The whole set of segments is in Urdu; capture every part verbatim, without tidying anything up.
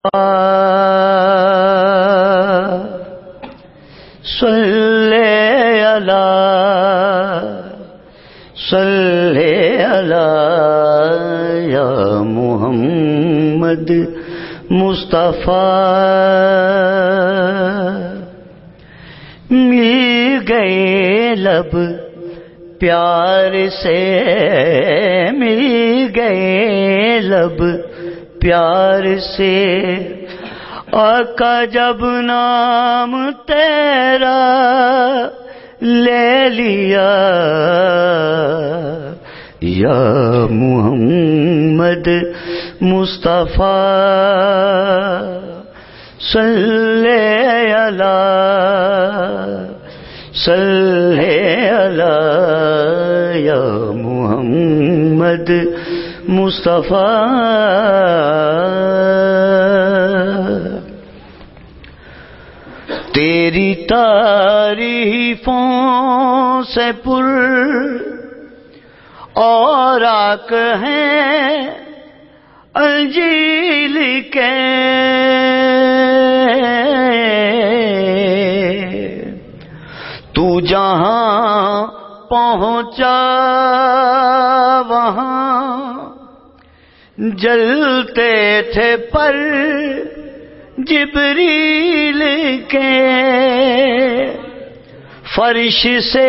صلی علی صلی علی یا محمد مصطفیٰ مل گئے لب پیار سے مل گئے لب پیار سے آقا جب نام تیرا لے لیا یا محمد مصطفیٰ صلی علی صلی علی یا محمد مصطفیٰ تیری تعریفوں سے پر اور آنکھ ہیں انجیل کے تو جہاں پہنچا وہاں جلتے تھے پر جبریل کے فرش سے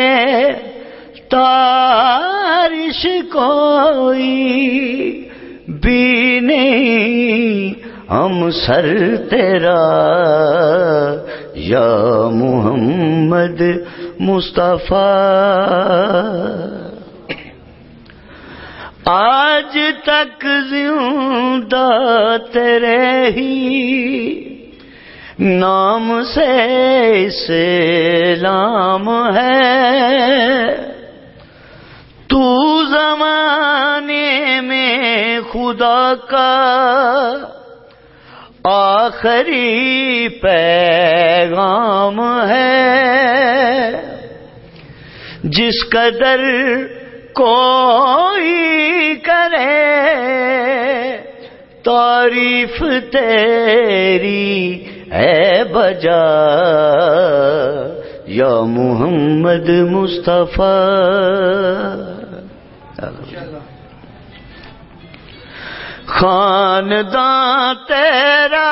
تارش کوئی بھی نہیں ہم سر تیرا یا محمد مصطفیٰ آج تک زندہ تیرے ہی نام سے اسلام ہے تو زمانے میں خدا کا آخری پیغام ہے جس قدر کوئی کرے تعریف تیری ہے بجا یا محمد مصطفیٰ خاندان تیرا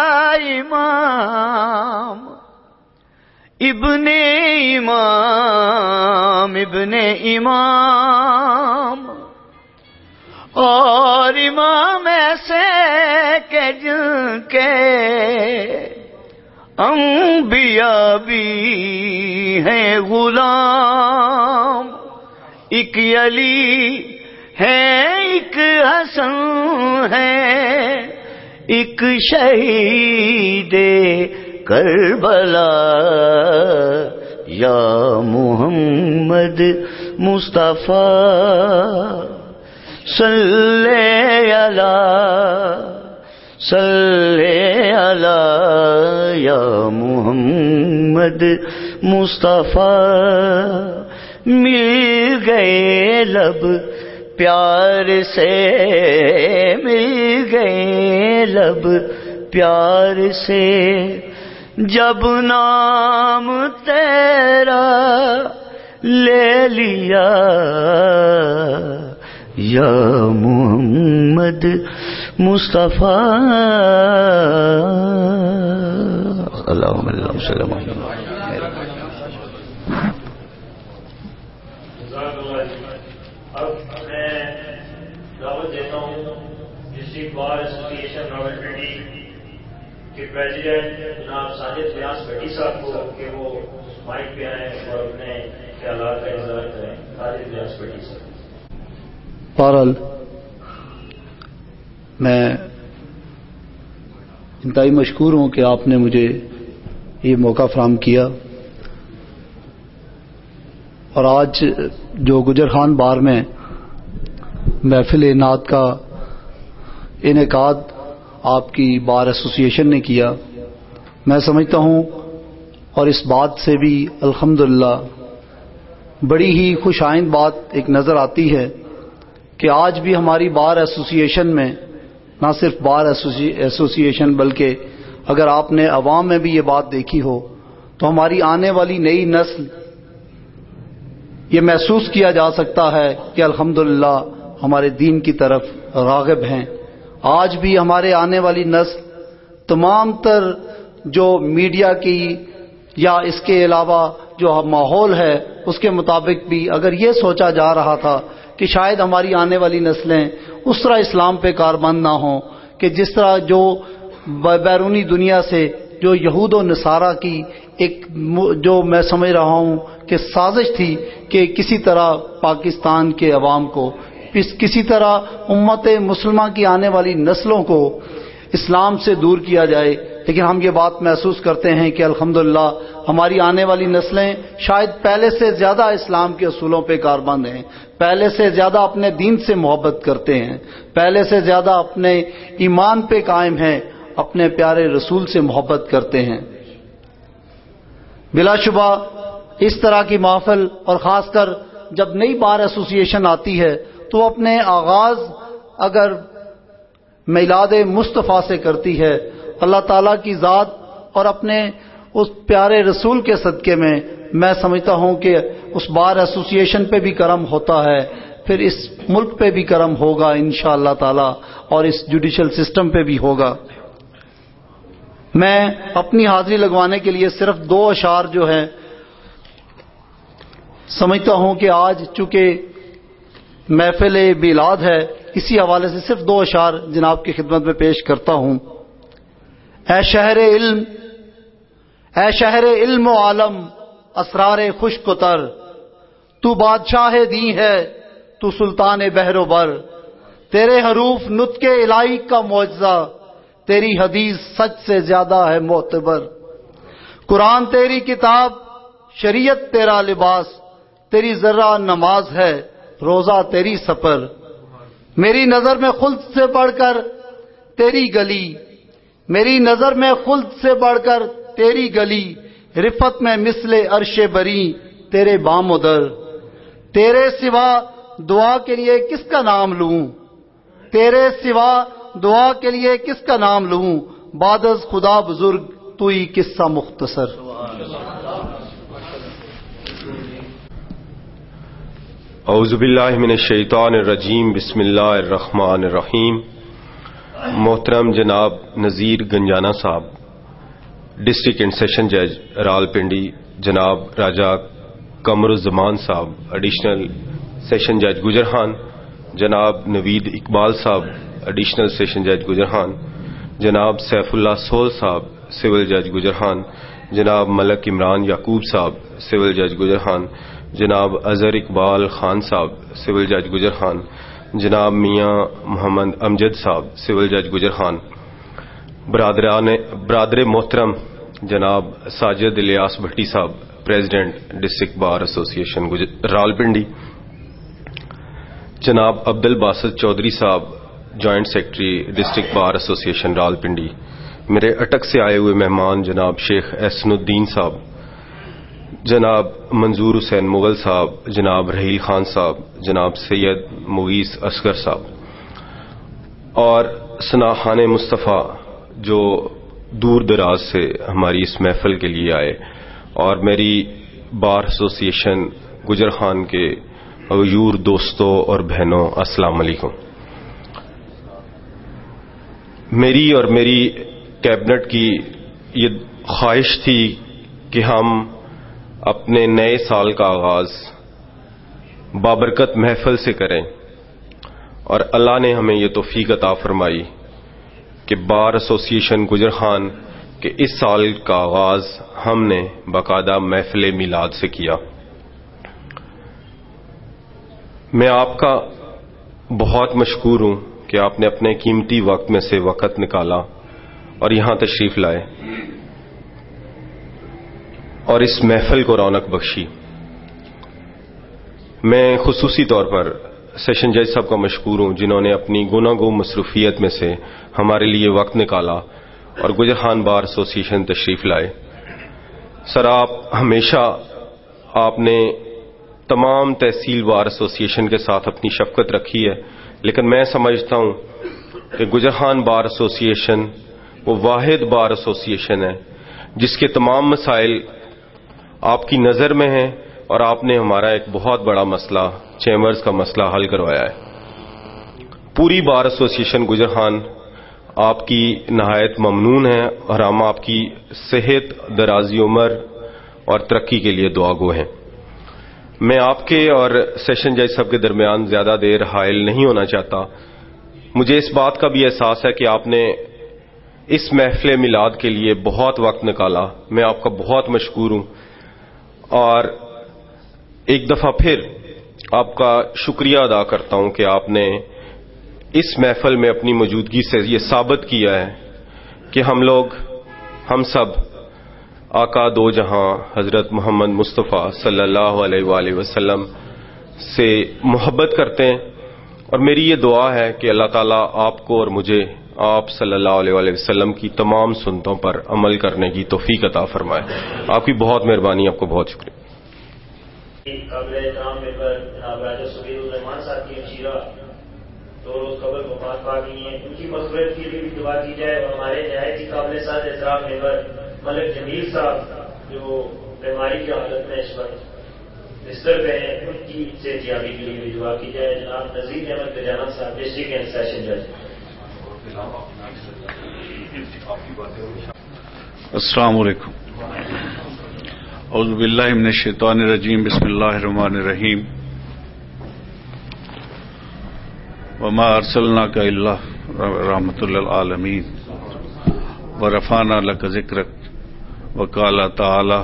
امام ابن امام ابن امام اور امام ایسے کہ جن کے انبیاء بھی ہیں غلام ایک علی ہے ایک حسن ہے ایک شہید کربلا یا محمد مصطفیٰ صلی علی صلی علی یا محمد مصطفیٰ مل گئے لب پیار سے مل گئے لب پیار سے جب نام تیرا لے لیا یا محمد مصطفیٰ اللہم صلی اللہ علیہ وسلم. اب میں دعوت دیتا ہوں ڈسٹرکٹ بار ایسوسیشن راولپنڈی کے پریزیڈنٹ جناب ساجد ریاض بھٹی صاحب کو کہ وہ مائک پہ آئیں اور اپنے خیالات کا اظہار کریں. ساجد ریاض بھٹی صاحب. بہرحال میں انتہائی مشکور ہوں کہ آپ نے مجھے یہ موقع فراہم کیا اور آج جو گجر خان بار میں محفل نعت کا انعقاد آپ کی بار ایسوسیشن نے کیا، میں سمجھتا ہوں اور اس بات سے بھی الحمدللہ بڑی ہی خوش آئند بات ایک نظر آتی ہے کہ آج بھی ہماری بار ایسوسیشن میں نہ صرف بار ایسوسی ایشن بلکہ اگر آپ نے عوام میں بھی یہ بات دیکھی ہو تو ہماری آنے والی نئی نسل یہ محسوس کیا جا سکتا ہے کہ الحمدللہ ہمارے دین کی طرف راغب ہیں. آج بھی ہمارے آنے والی نسل تمام تر جو میڈیا کی یا اس کے علاوہ جو ماحول ہے اس کے مطابق بھی اگر یہ سوچا جا رہا تھا کہ شاید ہماری آنے والی نسلیں اس طرح اسلام پہ کاربند نہ ہوں کہ جس طرح جو بیرونی دنیا سے جو یہود و نصارہ کی ایک جو میں سمجھ رہا ہوں کہ سازش تھی کہ کسی طرح پاکستان کے عوام کو کسی طرح امت مسلمہ کی آنے والی نسلوں کو اسلام سے دور کیا جائے. لیکن ہم یہ بات محسوس کرتے ہیں کہ الحمدللہ ہماری آنے والی نسلیں شاید پہلے سے زیادہ اسلام کے اصولوں پہ کاربند ہیں, پہلے سے زیادہ اپنے دین سے محبت کرتے ہیں, پہلے سے زیادہ اپنے ایمان پہ قائم ہیں, اپنے پیارے رسول سے محبت کرتے ہیں. بلا شبہ اس طرح کی محفل اور خاص کر جب نئی بار ایسوسی ایشن آتی ہے تو اپنے آغاز اگر میلاد مصطفیٰ سے کرتی ہے, اللہ تعالیٰ کی ذات اور اپنے اس پیارے رسول کے صدقے میں میں سمجھتا ہوں کہ اس بار ایسوسی ایشن پہ بھی کرم ہوتا ہے, پھر اس ملک پہ بھی کرم ہوگا انشاءاللہ تعالیٰ, اور اس جوڈیشل سسٹم پہ بھی ہوگا. میں اپنی حاضری لگوانے کے لیے صرف دو اشعار جو ہیں سمجھتا ہوں کہ آج چونکہ محفل میلاد ہے اسی حوالے سے صرف دو اشعار جناب کی خدمت میں پیش کرتا ہوں. اے شہر علم اے شہر علم و عالم اسرار خشک و تر, تو بادشاہ دی ہے تو سلطان بحر و بر, تیرے حروف نطق الہی کا معجزہ, تیری حدیث سچ سے زیادہ ہے معتبر. قرآن تیری کتاب شریعت تیرا لباس, تیری ذرہ نماز ہے روزہ تیری سفر. میری نظر میں خلد سے بڑھ کر تیری گلی, میری نظر میں خلد سے بڑھ کر تیری گلی, رفت میں مثل عرش بری تیرے بام و در. تیرے سوا دعا کے لیے کس کا نام لوں, تیرے سوا دعا کے لیے کس کا نام لوں, بعد از خدا بزرگ تو ہی قصہ مختصر. اعوذ باللہ من الشیطان الرجیم, بسم اللہ الرحمن الرحیم. محترم جناب نذیر گنجانہ صاحب, ڈسٹرکٹ اینڈ سیشن جج رال پنڈی, جناب راجہ قمر الزمان صاحب ایڈیشنل سیشن جج گجرہان, جناب نوید اقبال صاحب ایڈیشنل سیشن جج گجرہان, جناب سیف اللہ سول صاحب سول جج گجرہان, جناب ملک عمران یعقوب صاحب سول جج گجرہان, جناب اظہر اقبال خان صاحب سول جج گجرہان, جناب میاں محمد امجد صاحب سول جج گجرہان, برادران برادر محترم جناب ساجد الیاس بھٹی صاحب پریزیڈنٹ ڈسٹرکٹ بار ایسوسی ایشن رال پنڈی, جناب عبد الباسط چودھری صاحب جوائنٹ سیکرٹری ڈسٹرکٹ بار ایسوسی ایشن رال پنڈی, میرے اٹک سے آئے ہوئے مہمان جناب شیخ احسن الدین صاحب, جناب منظور حسین مغل صاحب, جناب رحیل خان صاحب, جناب سید مغیث اصغر صاحب, اور ثناخان مصطفیٰ جو دور دراز سے ہماری اس محفل کے لیے آئے, اور میری بار ایسوسی ایشن گجرخان کے غیور دوستوں اور بہنوں, السلام علیکم. میری اور میری کیبنٹ کی یہ خواہش تھی کہ ہم اپنے نئے سال کا آغاز بابرکت محفل سے کریں, اور اللہ نے ہمیں یہ توفیق عطا فرمائی کہ بار ایسوسی ایشن گجرخان کے اس سال کا آغاز ہم نے باقاعدہ محفل میلاد سے کیا. میں آپ کا بہت مشکور ہوں کہ آپ نے اپنے قیمتی وقت میں سے وقت نکالا اور یہاں تشریف لائے اور اس محفل کو رونق بخشی. میں خصوصی طور پر سیشن جج صاحب کا مشکور ہوں جنہوں نے اپنی گناگو مصروفیت میں سے ہمارے لیے وقت نکالا اور گجرخان بار ایسوسی ایشن تشریف لائے. سر, آپ ہمیشہ آپ نے تمام تحصیل بار ایسوسی ایشن کے ساتھ اپنی شفقت رکھی ہے, لیکن میں سمجھتا ہوں کہ گجرخان بار ایسوسی ایشن وہ واحد بار ایسوسی ایشن ہے جس کے تمام مسائل آپ کی نظر میں ہیں اور آپ نے ہمارا ایک بہت بڑا مسئلہ چیمبرز کا مسئلہ حل کروایا ہے. پوری بار ایسوسی ایشن گجرخان آپ کی نہایت ممنون ہے اور ہم آپ کی صحت، درازی عمر اور ترقی کے لیے دعا گو ہیں. میں آپ کے اور سیشن جج صاحب کے درمیان زیادہ دیر حائل نہیں ہونا چاہتا. مجھے اس بات کا بھی احساس ہے کہ آپ نے اس محفل میلاد کے لیے بہت وقت نکالا. میں آپ کا بہت مشکور ہوں اور ایک دفعہ پھر آپ کا شکریہ ادا کرتا ہوں کہ آپ نے اس محفل میں اپنی موجودگی سے یہ ثابت کیا ہے کہ ہم لوگ ہم سب آقا دو جہاں حضرت محمد مصطفیٰ صلی اللہ علیہ وآلہ وسلم سے محبت کرتے ہیں. اور میری یہ دعا ہے کہ اللہ تعالیٰ آپ کو اور مجھے آپ صلی اللہ علیہ وآلہ وسلم کی تمام سنتوں پر عمل کرنے کی توفیق عطا فرمائے. آپ کی بہت مہربانی، آپ کو بہت شکریہ. قبل احترام میں پر جناب راجہ سبیر الرحمان صاحب کی ہمشیرہ دو روز قبل وفات پا گئی ہیں، ان کی مغفرت کے لیے بھی دعا کی جائے. اور ہمارے نہایت ہی قابل ساتھ احترام میں پر ملک جمیل صاحب جو بیماری کی حالت میں اس وقت بستر پہ ہیں، ان کی صحتیابی کے لیے بھی دعا کی جائے. جناب نذیر احمد گجانہ صاحب ڈسٹرکٹ اینڈ سیشن جج. السلام علیکم. اعوذ باللہ من الشیطان الرجیم. بسم اللہ الرحمن الرحیم. وما ارسلناک الا رحمۃ للعالمین ورفعنا لک ذکرک وقال تعالی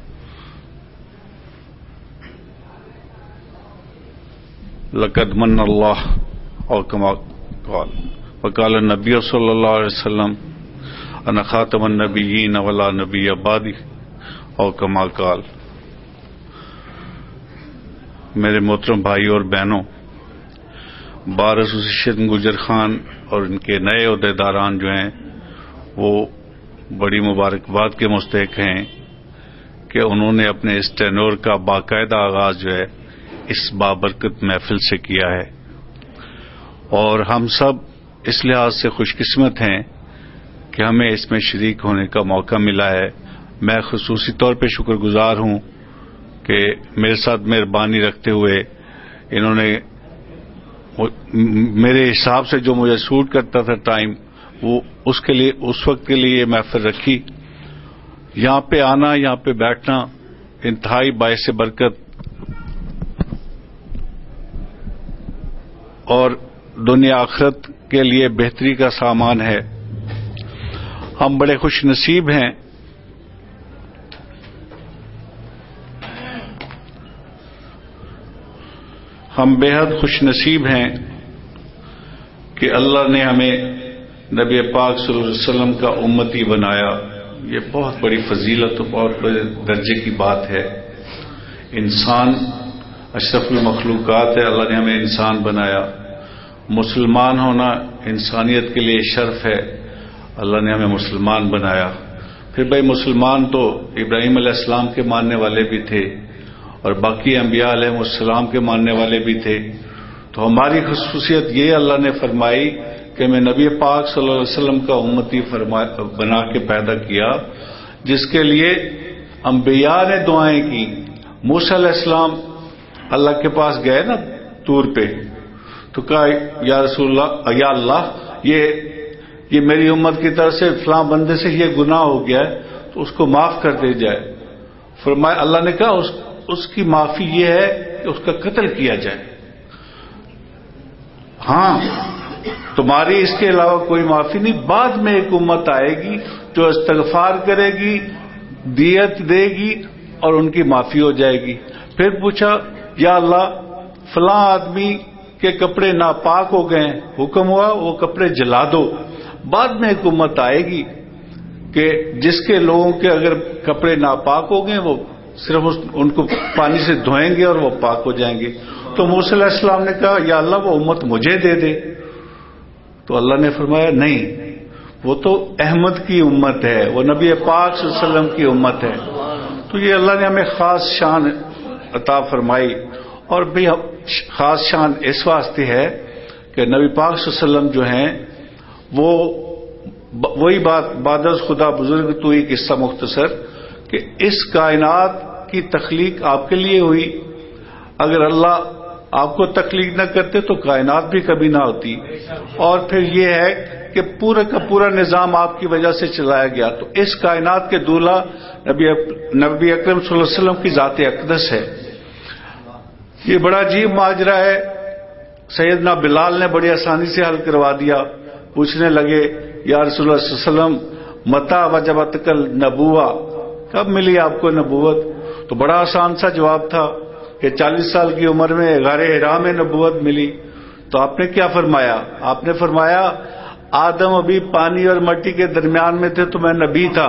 لقد من اللہ اور کما قال وقال النبی صلی اللہ علیہ وسلم انا خاتم النبیین ولا نبی بعدی اور کما قال. میرے محترم بھائی اور بہنوں، بار ایسوسیشن گجرخان اور ان کے نئے عہدیداران جو ہیں وہ بڑی مبارکباد کے مستحق ہیں کہ انہوں نے اپنے اس ٹینور کا باقاعدہ آغاز جو ہے اس بابرکت محفل سے کیا ہے. اور ہم سب اس لحاظ سے خوش قسمت ہیں کہ ہمیں اس میں شریک ہونے کا موقع ملا ہے. میں خصوصی طور پہ شکر گزار ہوں کہ میرے ساتھ مہربانی رکھتے ہوئے انہوں نے میرے حساب سے جو مجھے سوٹ کرتا تھا ٹائم، وہ اس کے لیے اس وقت کے لیے یہ محفل رکھی. یہاں پہ آنا، یہاں پہ بیٹھنا انتہائی باعث برکت اور دنیا آخرت کے لیے بہتری کا سامان ہے. ہم بڑے خوش نصیب ہیں ہم بے حد خوش نصیب ہیں کہ اللہ نے ہمیں نبی پاک صلی اللہ علیہ وسلم کا امتی بنایا. یہ بہت بڑی فضیلت اور بہت بڑے درجے کی بات ہے. انسان اشرف المخلوقات ہے، اللہ نے ہمیں انسان بنایا. مسلمان ہونا انسانیت کے لیے شرف ہے، اللہ نے ہمیں مسلمان بنایا. پھر بھائی مسلمان تو ابراہیم علیہ السلام کے ماننے والے بھی تھے اور باقی انبیاء علیہ السلام کے ماننے والے بھی تھے. تو ہماری خصوصیت یہ اللہ نے فرمائی کہ میں نبی پاک صلی اللہ علیہ وسلم کا امتی بنا کے پیدا کیا، جس کے لیے انبیاء نے دعائیں کی. موسیٰ علیہ السلام اللہ کے پاس گئے نا طور پہ، تو کہا یا رسول اللہ، یا اللہ یہ یہ میری امت کی طرف سے فلاں بندے سے یہ گناہ ہو گیا ہے تو اس کو معاف کر دے جائے. فرمایا اللہ نے کہا اس, اس کی معافی یہ ہے کہ اس کا قتل کیا جائے. ہاں تمہاری اس کے علاوہ کوئی معافی نہیں. بعد میں ایک امت آئے گی جو استغفار کرے گی، دیت دے گی اور ان کی معافی ہو جائے گی. پھر پوچھا یا اللہ فلاں آدمی کے کپڑے ناپاک ہو گئے، حکم ہوا وہ کپڑے جلا دو. بعد میں ایک امت آئے گی کہ جس کے لوگوں کے اگر کپڑے ناپاک ہو گئے وہ صرف ان کو پانی سے دھوئیں گے اور وہ پاک ہو جائیں گے. تو موسیٰ علیہ السلام نے کہا یا اللہ وہ امت مجھے دے دے. تو اللہ نے فرمایا نہیں، وہ تو احمد کی امت ہے، وہ نبی پاک صلی اللہ علیہ وسلم کی امت ہے. تو یہ اللہ نے ہمیں خاص شان عطا فرمائی. اور بھی خاص شان اس واسطے ہے کہ نبی پاک صلی اللہ علیہ وسلم جو ہیں وہ وہی بات بادز خدا بزرگ تو ہی قصہ مختصر کہ اس کائنات کی تخلیق آپ کے لیے ہوئی. اگر اللہ آپ کو تخلیق نہ کرتے تو کائنات بھی کبھی نہ ہوتی. اور پھر یہ ہے کہ پورا کا پورا نظام آپ کی وجہ سے چلایا گیا. تو اس کائنات کے دولہ نبی نبی اکرم صلی اللہ علیہ وسلم کی ذات اقدس ہے. یہ بڑا عجیب ماجرا ہے. سیدنا بلال نے بڑی آسانی سے حل کروا دیا. پوچھنے لگے یا رسول اللہ صلی اللہ علیہ وسلم متا وجبت النبوہ، کب ملی آپ کو نبوت؟ تو بڑا آسان سا جواب تھا کہ چالیس سال کی عمر میں غار حرا میں نبوت ملی. تو آپ نے کیا فرمایا؟ آپ نے فرمایا آدم ابھی پانی اور مٹی کے درمیان میں تھے تو میں نبی تھا.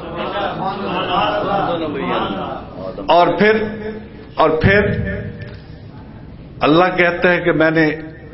اور پھر اور پھر اللہ کہتا ہے کہ میں نے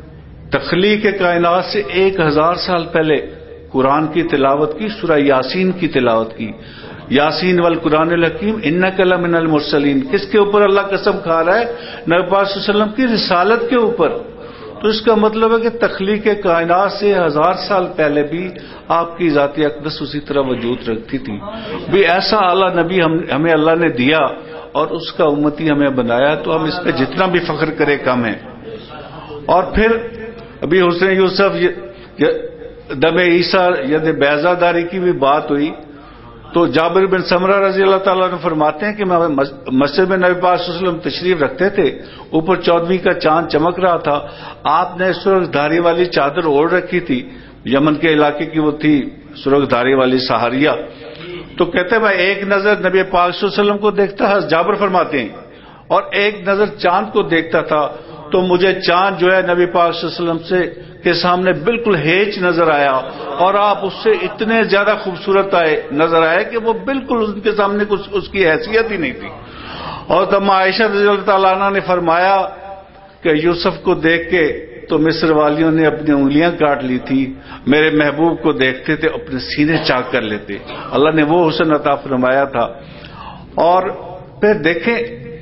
تخلیق کائنات سے ایک ہزار سال پہلے قرآن کی تلاوت کی، سورہ یاسین کی تلاوت کی. یاسین والقرآن الحکیم انک لمن المرسلین. کس کے اوپر اللہ قسم کھا رہا ہے؟ نبی پاک صلی اللہ علیہ وسلم کی رسالت کے اوپر. تو اس کا مطلب ہے کہ تخلیق کائنات سے ہزار سال پہلے بھی آپ کی ذات اقدس اسی طرح وجود رکھتی تھی. بھی ایسا اعلیٰ نبی ہم ہمیں اللہ نے دیا اور اس کا امتی ہمیں بنایا، تو ہم اس پہ جتنا بھی فخر کرے کم ہے. اور پھر ابھی حسن یوسف دم عیسیٰ ید بیضہ داری کی بھی بات ہوئی. تو جابر بن سمرہ رضی اللہ تعالیٰ نے فرماتے ہیں کہ میں مسجد میں نبی پاک صلی اللہ علیہ وسلم تشریف رکھتے تھے. اوپر چودھویں کا چاند چمک رہا تھا. آپ نے سرخ دھاری والی چادر اوڑھ رکھی تھی. یمن کے علاقے کی وہ تھی سرخ دھاری والی سہاریہ. تو کہتے ہیں میں ایک نظر نبی پاک صلی اللہ علیہ وسلم کو دیکھتا، جابر فرماتے ہیں، اور ایک نظر چاند کو دیکھتا تھا. تو مجھے چاند جو ہے نبی پاک صلی اللہ علیہ وسلم سے کے سامنے بالکل ہیچ نظر آیا، اور آپ اس سے اتنے زیادہ خوبصورت آئے نظر آئے کہ وہ بالکل ان کے سامنے کچھ اس کی حیثیت ہی نہیں تھی. اور تب عائشہ رضی اللہ تعالیٰ عنہ نے فرمایا کہ یوسف کو دیکھ کے تو مصر والیوں نے اپنی انگلیاں کاٹ لی تھی، میرے محبوب کو دیکھتے تھے اپنے سینے چاک کر لیتے. اللہ نے وہ حسن عطا فرمایا تھا. اور پھر دیکھیں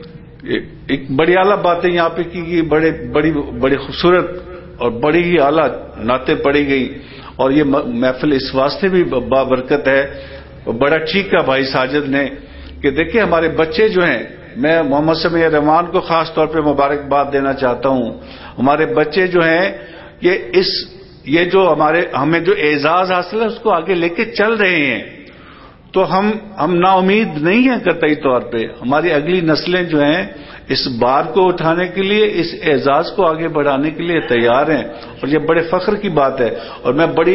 ایک بڑی اعلیٰ باتیں یہاں پہ کی گئی، بڑے بڑی بڑی خوبصورت اور بڑی ہی اعلیٰ نعتیں پڑھی گئی. اور یہ محفل اس واسطے بھی بابرکت ہے، بڑا ٹھیک کہا بھائی ساجد نے کہ دیکھیں ہمارے بچے جو ہیں، میں محمد سمیع رحمان کو خاص طور پہ مبارکباد دینا چاہتا ہوں. ہمارے بچے جو ہیں یہ اس یہ جو ہمارے ہمیں جو اعزاز حاصل ہے اس کو آگے لے کے چل رہے ہیں. تو ہم ہم نا امید نہیں ہیں قطعی طور پہ. ہماری اگلی نسلیں جو ہیں اس بار کو اٹھانے کے لیے، اس اعزاز کو آگے بڑھانے کے لیے تیار ہیں، اور یہ بڑے فخر کی بات ہے. اور میں بڑی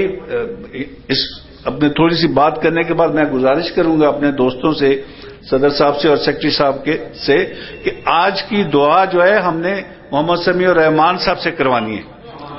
اس اپنے تھوڑی سی بات کرنے کے بعد میں گزارش کروں گا اپنے دوستوں سے، صدر صاحب سے اور سیکرٹری صاحب کے سے، کہ آج کی دعا جو ہے ہم نے محمد سمیع الرحمان صاحب سے کروانی ہے.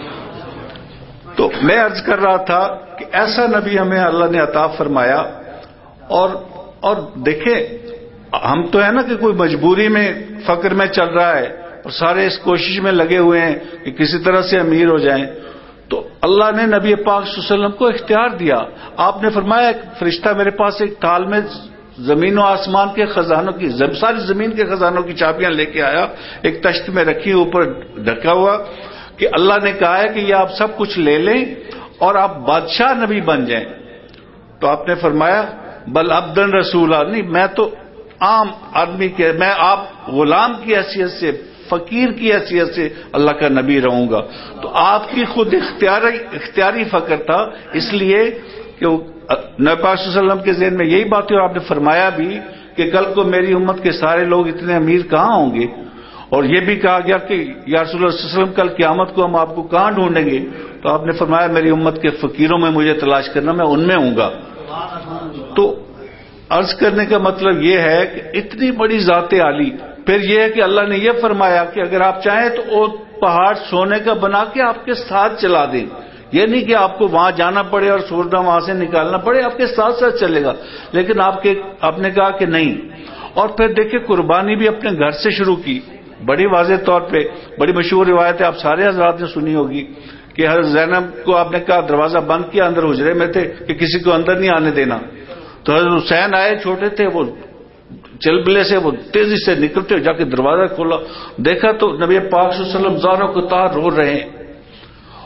تو میں عرض کر رہا تھا کہ ایسا نبی ہمیں اللہ نے عطا فرمایا. اور اور دیکھیں ہم تو ہے نا کہ کوئی مجبوری میں فقر میں چل رہا ہے اور سارے اس کوشش میں لگے ہوئے ہیں کہ کسی طرح سے امیر ہو جائیں. تو اللہ نے نبی پاک صلی اللہ علیہ وسلم کو اختیار دیا. آپ نے فرمایا ایک فرشتہ میرے پاس ایک تال میں زمین و آسمان کے خزانوں کی، ساری زمین کے خزانوں کی چابیاں لے کے آیا، ایک تشت میں رکھی اوپر ڈھکا ہوا، کہ اللہ نے کہا ہے کہ یہ آپ سب کچھ لے لیں اور آپ بادشاہ نبی بن جائیں. تو آپ نے فرمایا بل عبدن رسولا، نہیں میں تو عام آدمی کے، میں آپ غلام کی حیثیت سے، فقیر کی حیثیت سے اللہ کا نبی رہوں گا. تو آپ کی خود اختیاری اختیاری فقر تھا، اس لیے کہ نبی پاک صلی اللہ علیہ وسلم کے ذہن میں یہی بات ہے. اور آپ نے فرمایا بھی کہ کل کو میری امت کے سارے لوگ اتنے امیر کہاں ہوں گے. اور یہ بھی کہا گیا کہ یا رسول اللہ صلی اللہ علیہ وسلم کل قیامت کو ہم آپ کو کہاں ڈھونڈیں گے. تو آپ نے فرمایا میری امت کے فقیروں میں مجھے تلاش کرنا، میں ان میں ہوں گا. تو عرض کرنے کا مطلب یہ ہے کہ اتنی بڑی ذات عالی. پھر یہ ہے کہ اللہ نے یہ فرمایا کہ اگر آپ چاہیں تو وہ پہاڑ سونے کا بنا کے آپ کے ساتھ چلا دیں. یہ نہیں کہ آپ کو وہاں جانا پڑے اور سونا وہاں سے نکالنا پڑے، آپ کے ساتھ ساتھ چلے گا. لیکن آپ کے آپ نے کہا کہ نہیں. اور پھر دیکھیں قربانی بھی اپنے گھر سے شروع کی، بڑی واضح طور پہ. بڑی مشہور روایت ہے، آپ سارے حضرات نے سنی ہوگی کہ حضرت زینب کو آپ نے کہا دروازہ بند کیا، اندر حجرے میں تھے کہ کسی کو اندر نہیں آنے دینا. تو حضرت حسین آئے، چھوٹے تھے، وہ چلبلے سے وہ تیزی سے نکلتے جا کے دروازہ کھولا، دیکھا تو نبی پاک صلی اللہ علیہ وسلم زاروں کو تار رو رہے ہیں.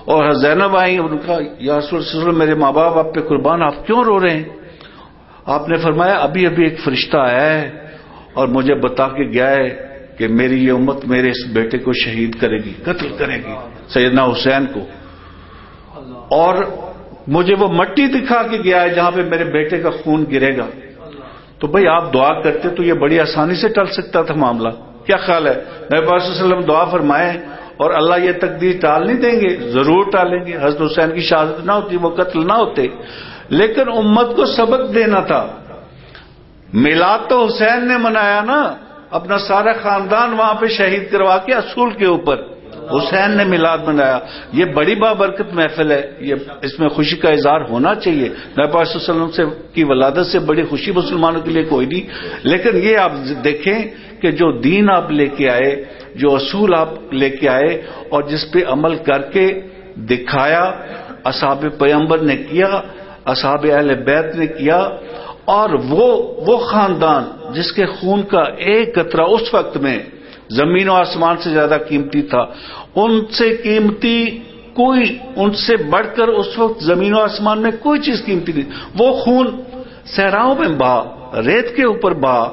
اور زینب آئی، ان کا یا رسول اللہ صلی اللہ علیہ وسلم میرے ماں باپ آپ پہ قربان، آپ کیوں رو رہے ہیں؟ آپ نے فرمایا ابھی ابھی ایک فرشتہ آیا ہے اور مجھے بتا کے گیا ہے کہ میری یہ امت میرے اس بیٹے کو شہید کرے گی، قتل کرے گی، سیدنا حسین کو، اور مجھے وہ مٹی دکھا کے گیا ہے جہاں پہ میرے بیٹے کا خون گرے گا۔ تو بھئی آپ دعا کرتے تو یہ بڑی آسانی سے ٹل سکتا تھا معاملہ، کیا خیال ہے؟ نبی پاک صلی اللہ علیہ وسلم دعا فرمائیں اور اللہ یہ تقدیر ٹال نہیں دیں گے، ضرور ٹالیں گے۔ حضرت حسین کی شہادت نہ ہوتی، وہ قتل نہ ہوتے، لیکن امت کو سبق دینا تھا۔ میلاد تو حسین نے منایا نا، اپنا سارا خاندان وہاں پہ شہید کروا کے اصول کے اوپر حسین نے میلاد منایا۔ یہ بڑی بابرکت محفل ہے، یہ اس میں خوشی کا اظہار ہونا چاہیے۔ نبی پاک صلی اللہ علیہ وسلم سے کی ولادت سے بڑی خوشی مسلمانوں کے لیے کوئی نہیں، لیکن یہ آپ دیکھیں کہ جو دین آپ لے کے آئے، جو اصول آپ لے کے آئے اور جس پہ عمل کر کے دکھایا، اصحاب پیغمبر نے کیا، اصحاب اہل بیت نے کیا، اور وہ وہ خاندان جس کے خون کا ایک قطرہ اس وقت میں زمین و آسمان سے زیادہ قیمتی تھا، ان سے قیمتی کوئی، ان سے بڑھ کر اس وقت زمین و آسمان میں کوئی چیز قیمتی نہیں۔ وہ خون صحراؤں میں بہا، ریت کے اوپر بہا،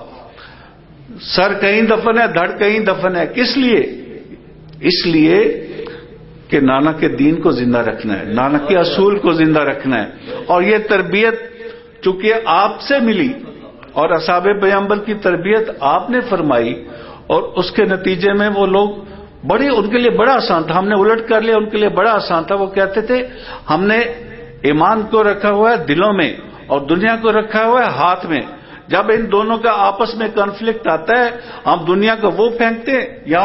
سر کہیں دفن ہے، دھڑ کہیں دفن ہے، کس لیے؟ اس لیے کہ نانا کے دین کو زندہ رکھنا ہے، نانا کے اصول کو زندہ رکھنا ہے۔ اور یہ تربیت چونکہ آپ سے ملی اور اصحاب پیغمبر کی تربیت آپ نے فرمائی، اور اس کے نتیجے میں وہ لوگ بڑے، ان کے لیے بڑا آسان تھا، ہم نے الٹ کر لیا، ان کے لیے بڑا آسان تھا۔ وہ کہتے تھے ہم نے ایمان کو رکھا ہوا ہے دلوں میں اور دنیا کو رکھا ہوا ہے ہاتھ میں، جب ان دونوں کا آپس میں کنفلکٹ آتا ہے ہم دنیا کو وہ پھینکتے ہیں یا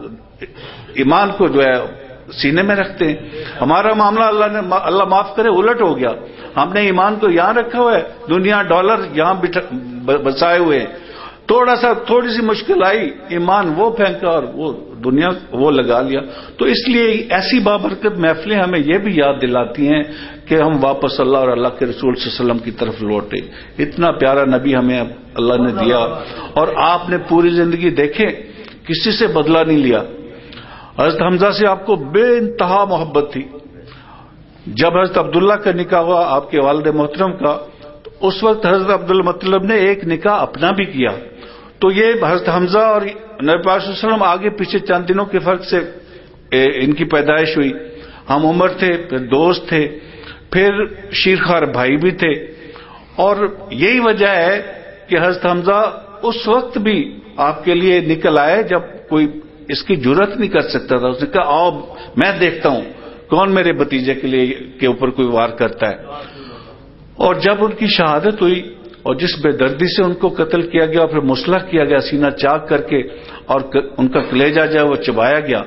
ایمان کو جو ہے سینے میں رکھتے ہیں۔ ہمارا معاملہ اللہ نے اللہ معاف کرے الٹ ہو گیا، ہم نے ایمان کو یہاں رکھا ہوا ہے، دنیا ڈالر یہاں بسائے ہوئے ہیں، تھوڑا سا تھوڑی سی مشکل آئی ایمان وہ پھینکا اور وہ دنیا وہ لگا لیا۔ تو اس لیے ایسی بابرکت محفلیں ہمیں یہ بھی یاد دلاتی ہیں کہ ہم واپس اللہ اور اللہ کے رسول صلی اللہ علیہ وسلم کی طرف لوٹے۔ اتنا پیارا نبی ہمیں اللہ نے دیا، اور آپ نے پوری زندگی دیکھیں کسی سے بدلہ نہیں لیا۔ حضرت حمزہ سے آپ کو بے انتہا محبت تھی۔ جب حضرت عبداللہ کا نکاح ہوا آپ کے والد محترم کا، تو اس وقت حضرت عبد المطلب نے ایک نکاح اپنا بھی کیا۔ تو یہ حضرت حمزہ اور نبی پاک صلی اللہ علیہ وسلم آگے پیچھے چند دنوں کے فرق سے ان کی پیدائش ہوئی، ہم عمر تھے، پھر دوست تھے، پھر شیرخوار بھائی بھی تھے، اور یہی وجہ ہے کہ حضرت حمزہ اس وقت بھی آپ کے لیے نکل آئے جب کوئی اس کی جرت نہیں کر سکتا تھا۔ اس نے کہا آؤ میں دیکھتا ہوں کون میرے بھتیجے کے لیے کے اوپر کوئی وار کرتا ہے۔ اور جب ان کی شہادت ہوئی اور جس بے دردی سے ان کو قتل کیا گیا اور پھر مسلح کیا گیا سینہ چاک کر کے، اور ان کا کلیجہ جو ہے وہ چبایا گیا،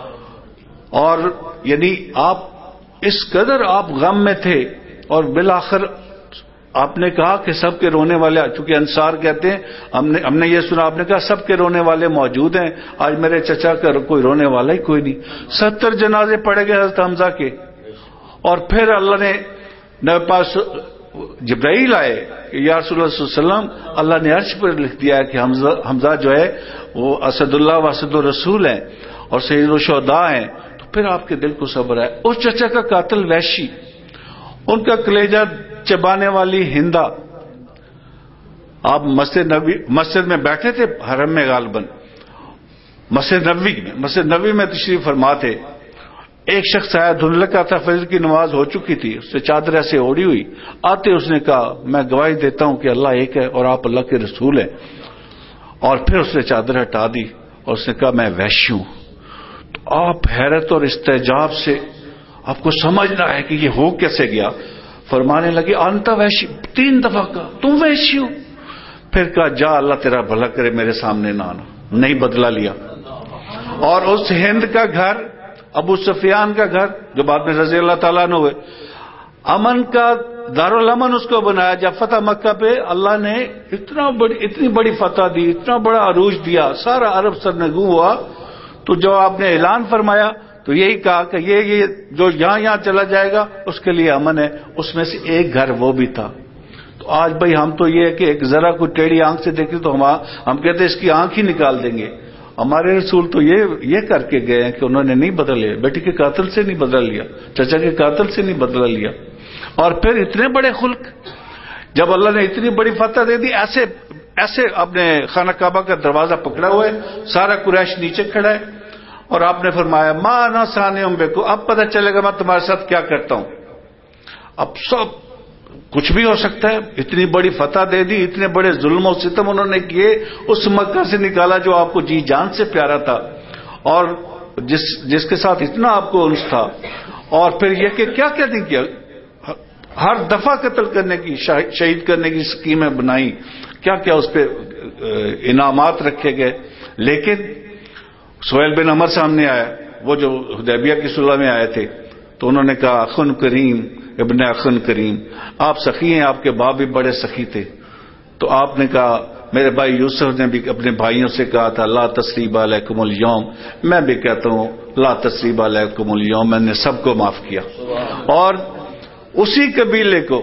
اور یعنی آپ اس قدر آپ غم میں تھے، اور بالآخر آپ نے کہا کہ سب کے رونے والے، چونکہ انصار کہتے ہیں ہم نے ہم نے یہ سنا، آپ نے کہا سب کے رونے والے موجود ہیں، آج میرے چچا کا کوئی رونے والا ہی کوئی نہیں۔ ستر جنازے پڑے گئے حضرت حمزہ کے، اور پھر اللہ نے نبی پاک جبرائیل آئے کہ یا رسول اللہ صلی اللہ علیہ وسلم، اللہ نے عرش پر لکھ دیا کہ حمزہ حمزہ جو ہے وہ اسد اللہ و اسد الرسول ہیں اور سید الشہداء ہیں۔ تو پھر آپ کے دل کو صبر ہے۔ اس چچا کا قاتل وحشی، ان کا کلیجہ چبانے والی ہندا، آپ مسجد نبی مسجد میں بیٹھے تھے حرم میں، غالباً مسجد نبوی میں مسجد نبوی میں تشریف فرما تھے، ایک شخص آیا دھندلکا تھا، فجر کی نماز ہو چکی تھی، اس سے چادر ایسے اوڑی ہوئی، آتے اس نے کہا میں گواہی دیتا ہوں کہ اللہ ایک ہے اور آپ اللہ کے رسول ہیں، اور پھر اس نے چادر ہٹا دی اور اس نے کہا میں وحشی ہوں۔ تو آپ حیرت اور استعجاب سے آپ کو سمجھنا ہے کہ یہ ہو کیسے گیا، فرمانے لگے انت وحشی، تین دفعہ کہا تم وحشی ہو، پھر کہا جا اللہ تیرا بھلا کرے میرے سامنے نہ آنا، نہیں بدلہ لیا۔ اور اس ہند کا گھر، ابو سفیان کا گھر جو بعد میں رضی اللہ تعالیٰ عنہ ہوئے، امن کا دارالامن اس کو بنایا۔ جب فتح مکہ پہ اللہ نے اتنا بڑی اتنی بڑی فتح دی، اتنا بڑا عروج دیا، سارا عرب سرنگو ہوا، تو جو آپ نے اعلان فرمایا تو یہی کہا کہ یہ یہ جو یہاں یہاں چلا جائے گا اس کے لیے امن ہے۔ اس میں سے ایک گھر وہ بھی تھا۔ تو آج بھائی ہم تو یہ ہے کہ ایک ذرا کوئی ٹیڑھی آنکھ سے دیکھیں تو ہم ہم کہتے ہیں اس کی آنکھ ہی نکال دیں گے، ہمارے رسول تو یہ یہ کر کے گئے ہیں کہ انہوں نے نہیں بدلے، بیٹی کے قاتل سے نہیں بدل لیا، چچا کے قاتل سے نہیں بدلا لیا. اور پھر اتنے بڑے خلق، جب اللہ نے اتنی بڑی فتح دے دی، ایسے ایسے اپنے خانہ کعبہ کا دروازہ پکڑا ہوا ہے، سارا قریش نیچے کھڑا ہے، اور آپ نے فرمایا ماں نہ سانے امبے کو، اب پتہ چلے گا میں تمہارے ساتھ کیا کرتا ہوں. اب سب کچھ بھی ہو سکتا ہے، اتنی بڑی فتح دے دی، اتنے بڑے ظلم و ستم انہوں نے کیے، اس مکہ سے نکالا جو آپ کو جی جان سے پیارا تھا اور جس جس کے ساتھ اتنا آپ کو انس تھا، اور پھر یہ کہ کیا کیا نہیں کیا، ہر دفعہ قتل کرنے کی، شہید کرنے کی اسکیمیں بنائی، کیا کیا اس پہ انعامات رکھے گئے. لیکن سہیل بن عمر سامنے آیا، وہ جو حدیبیہ کی صلح میں آئے تھے، تو انہوں نے کہا اخن کریم ابن اخن کریم، آپ سخی ہیں، آپ کے باپ بھی بڑے سخی تھے. تو آپ نے کہا، میرے بھائی یوسف نے بھی اپنے بھائیوں سے کہا تھا لا تثریب علیکم اليوم، میں بھی کہتا ہوں لا تثریب علیکم اليوم، میں نے سب کو معاف کیا. اور اسی قبیلے کو،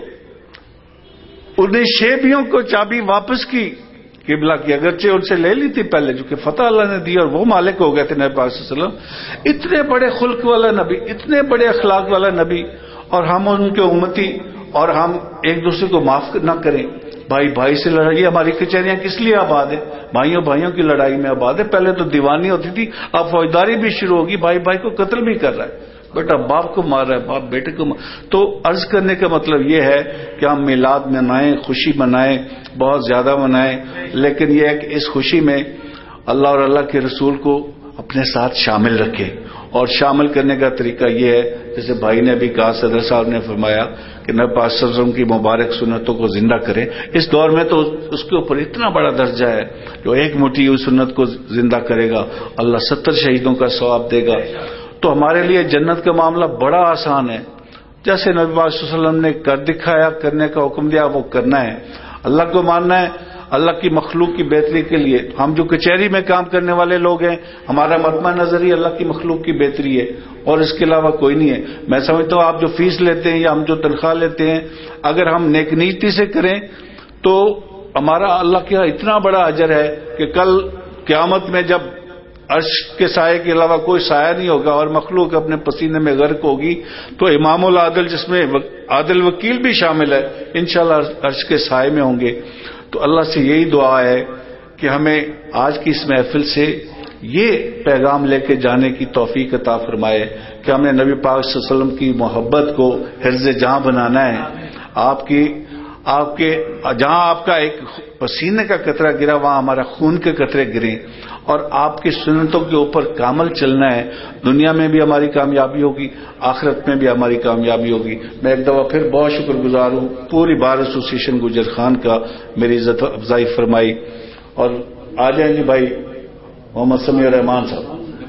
انہیں شیبیوں کو چابی واپس کی قبلہ کی، اگرچہ ان سے لے لی تھی پہلے، جو کہ فتح اللہ نے دی اور وہ مالک ہو گئے تھے نبی پاک صلی اللہ علیہ وسلم. اتنے بڑے خلق والا نبی، اتنے بڑے اخلاق والا نبی، اور ہم ان کے امتی، اور ہم ایک دوسرے کو معاف نہ کریں. بھائی بھائی سے لڑائی، یہ ہماری کچہریاں کس لیے آباد ہے؟ بھائیوں بھائیوں کی لڑائی میں آباد ہے. پہلے تو دیوانی ہوتی تھی، اب فوجداری بھی شروع ہوگی، بھائی بھائی کو قتل بھی کر رہا ہے، بیٹا باپ کو مار رہا ہے، باپ بیٹے کو مار. تو عرض کرنے کا مطلب یہ ہے کہ ہم میلاد منائیں، خوشی منائیں، بہت زیادہ منائیں، لیکن یہ ہے کہ اس خوشی میں اللہ اور اللہ کے رسول کو اپنے ساتھ شامل رکھیں. اور شامل کرنے کا طریقہ یہ ہے، جیسے بھائی نے بھی کہا، صدر صاحب نے فرمایا کہ نبی پاک صلی اللہ علیہ وسلم کی مبارک سنتوں کو زندہ کریں. اس دور میں تو اس کے اوپر اتنا بڑا درجہ ہے، جو ایک مٹھی ہوئی سنت کو زندہ کرے گا اللہ ستر شہیدوں کا ثواب دے گا. تو ہمارے لیے جنت کا معاملہ بڑا آسان ہے. جیسے نبی پاک صلی اللہ علیہ وسلم نے کر دکھایا، کرنے کا حکم دیا، وہ کرنا ہے. اللہ کو ماننا ہے، اللہ کی مخلوق کی بہتری کے لیے. ہم جو کچہری میں کام کرنے والے لوگ ہیں، ہمارا مطمع نظر ہی اللہ کی مخلوق کی بہتری ہے، اور اس کے علاوہ کوئی نہیں ہے. میں سمجھتا ہوں آپ جو فیس لیتے ہیں یا ہم جو تنخواہ لیتے ہیں، اگر ہم نیک نیتی سے کریں تو ہمارا اللہ کا اتنا بڑا اجر ہے کہ کل قیامت میں جب عرش کے سائے کے علاوہ کوئی سایہ نہیں ہوگا اور مخلوق اپنے پسینے میں غرق ہوگی، تو امام العادل جس میں عادل وکیل بھی شامل ہے، انشاءاللہ عرش کے سائے میں ہوں گے. تو اللہ سے یہی دعا ہے کہ ہمیں آج کی اس محفل سے یہ پیغام لے کے جانے کی توفیق عطا فرمائے کہ ہم نے نبی پاک صلی اللہ علیہ وسلم کی محبت کو حرز جہاں بنانا ہے. آپ کی آپ کے جہاں آپ کا ایک پسینے کا قطرہ گرا، وہاں ہمارا خون کے قطرے گریں، اور آپ کی سنتوں کے اوپر کامل چلنا ہے. دنیا میں بھی ہماری کامیابی ہوگی، آخرت میں بھی ہماری کامیابی ہوگی. میں ایک دفعہ پھر بہت شکر گزار ہوں پوری بار ایسوسیشن گجر خان کا، میری عزت افزائی فرمائی. اور آ جائیں گے بھائی محمد سمیع الرحمان صاحب،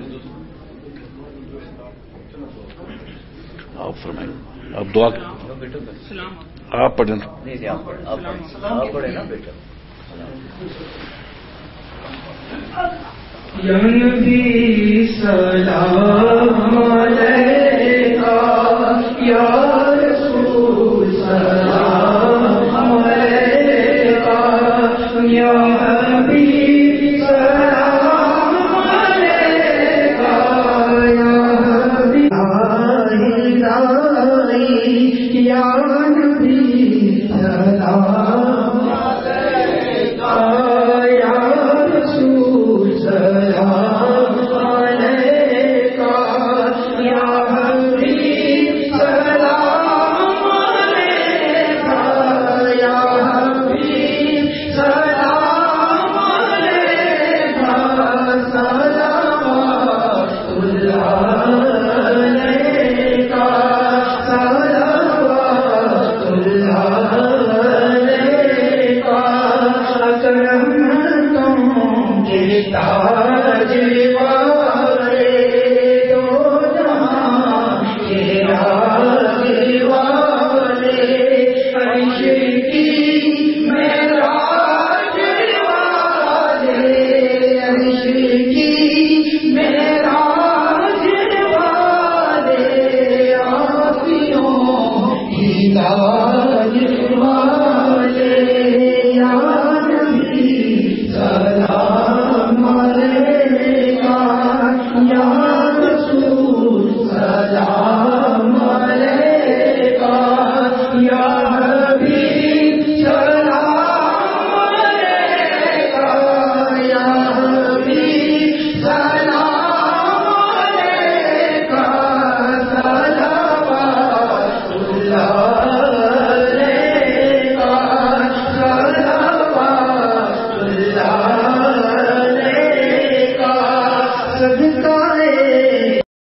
آپ فرمائیں، آپ دعا آپ پڑھیں. یا نبی سلام علیکہ یا